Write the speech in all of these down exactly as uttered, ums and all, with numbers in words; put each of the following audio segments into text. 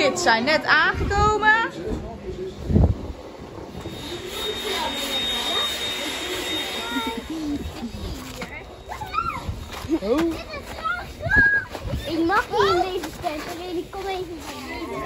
kids zijn net aangekomen. Oh. Ik mag niet in deze tent, alleen ik kom even bij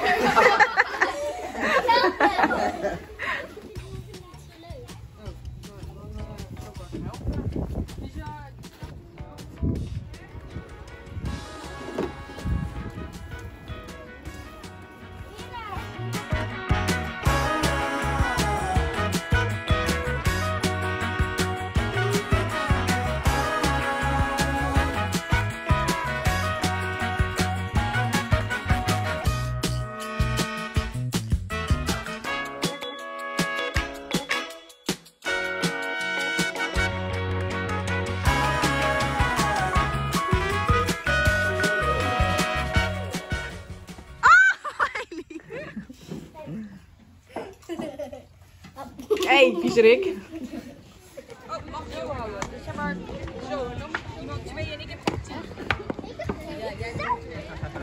Hey, viezerik. Oh, het mag zo houden. Dus zeg maar zo. En dan moet iemand twee en ik heb tien. Ja, jij hebt twee.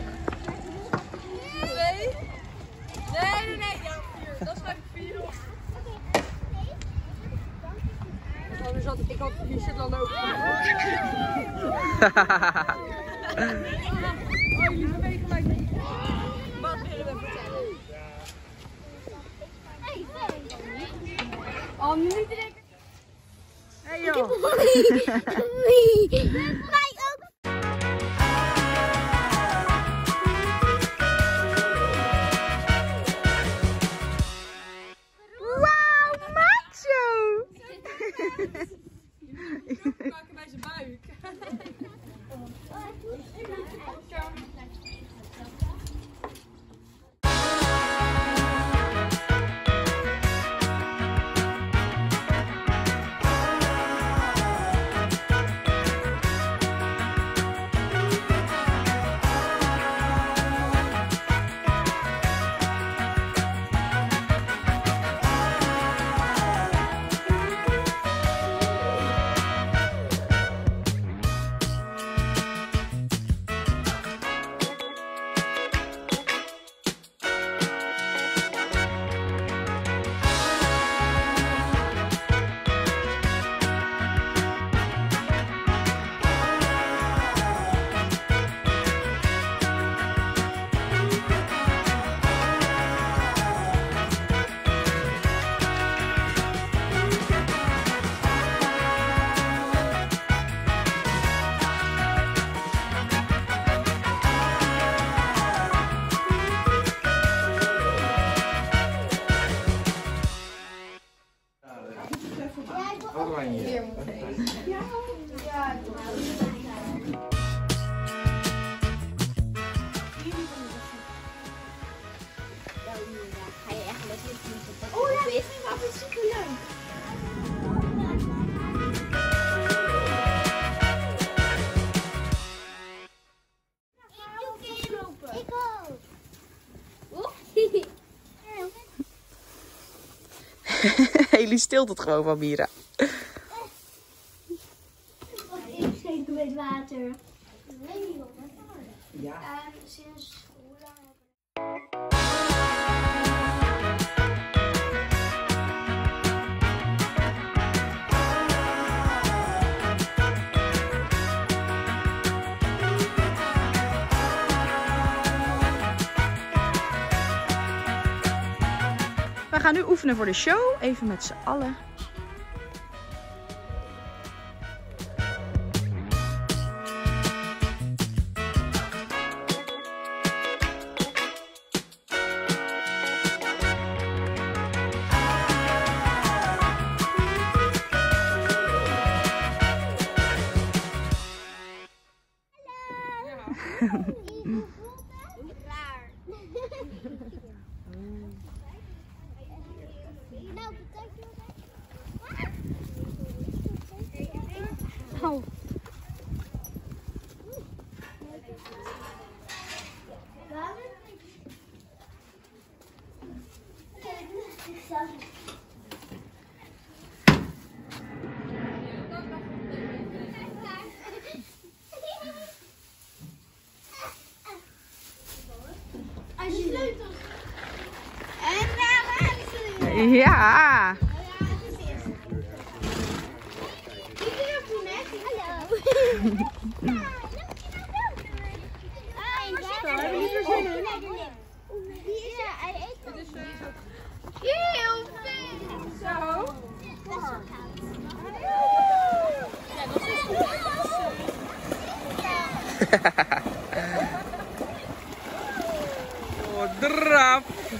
Twee? Nee, nee, nee. Ja, vier. Dat schrijf ik vier op. Want anders had ik had hier zit dan ook. Oh, jullie bewegen mij niet. Wat willen we vertellen? Oh, niet direct. Hey joh. mij ook. Wauw, macho! Je moet pakken bij zijn buik. Oh ja, dit vind ik altijd super leuk. Ik ook. Jullie stilt het gewoon van Mira. Wat ik schenken met water. Nee joh, ja. En sinds hoe lang heb ik... We gaan nu oefenen voor de show. Even met z'n allen. Klaar. Nou, betekent het? Oh. Als je sleutels Ja. Heel veel. Zo. Oh, drap.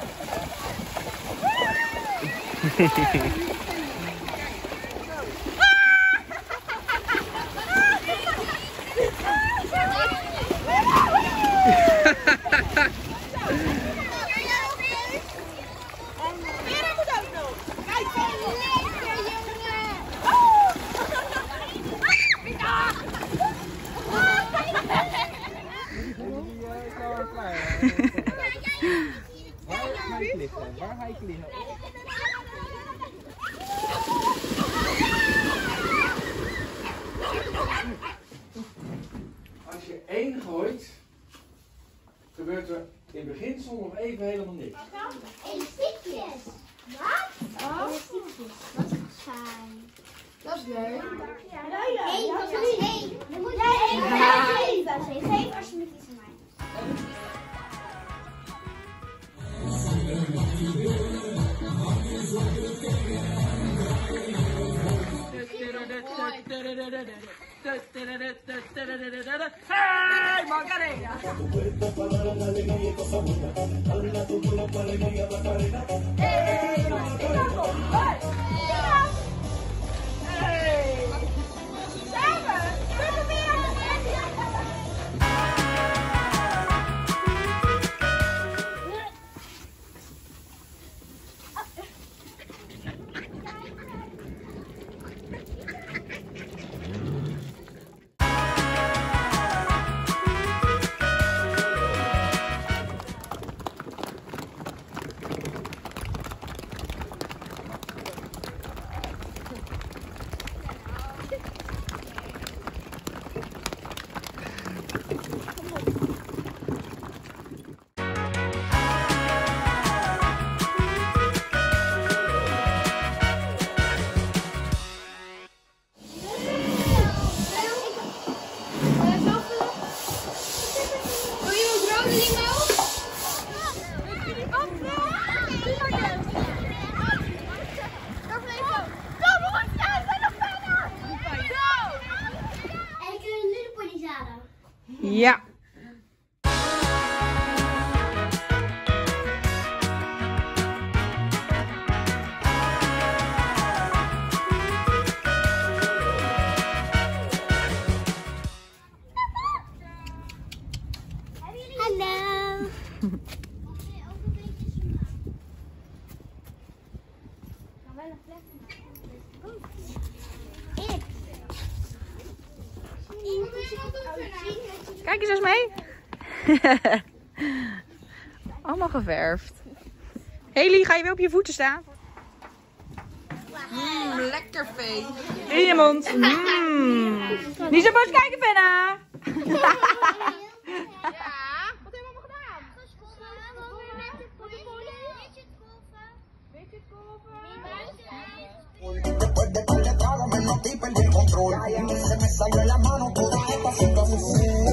Waar ga ik liggen? Als je één gooit, gebeurt er in beginsel nog even helemaal niks. Elastiekjes. Wat? Oh. Elastiekjes. Wat fijn. Dat is leuk. Ja, Eén, wat is één? Dan moet jij één geven. Geef alsjeblieft iets aan mij. Hey, Margarita! Ja. Hallo. Kijk eens eens mee. Allemaal geverfd. Haley, ga je weer op je voeten staan? Mmm, lekker vee. In je mond. Mm. Niet zo boos kijken, Penna. Ja, wat hebben we allemaal gedaan? Beetje kolven. Después de darle trago me metí y perdí el control. Y se me salió en la mano toda esta situación.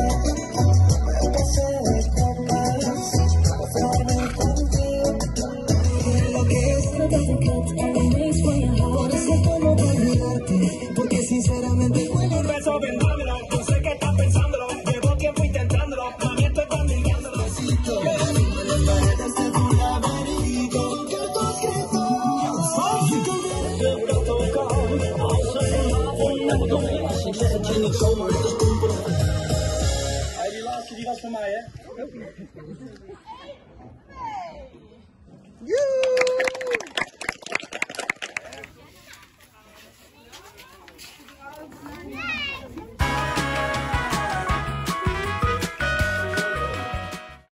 Lo que es tratarte es por sé cómo olvidarte. Porque sinceramente huele un beso vendámelo. Yo sé que estás pensándolo. Llevo tiempo intentándolo. Mami, estoy familiándolo. Hey, die laatste die was van mij, hè? Joe.